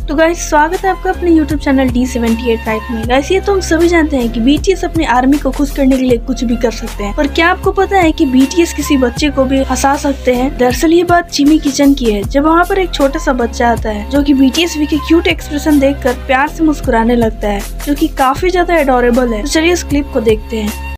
तो गाइस स्वागत है आपका अपने YouTube चैनल D78 टाइप में। गाइस ये तो हम सभी जानते हैं कि BTS अपने आर्मी को खुश करने के लिए कुछ भी कर सकते हैं, पर क्या आपको पता है कि BTS किसी बच्चे को भी हंसा सकते हैं। दरअसल ये बात जिमी किचन की है, जब वहाँ पर एक छोटा सा बच्चा आता है जो कि BTS के क्यूट एक्सप्रेशन देखकर प्यार से मुस्कुराने लगता है, जो कि काफी ज्यादा एडोरेबल है। तो चलिए इस क्लिप को देखते हैं।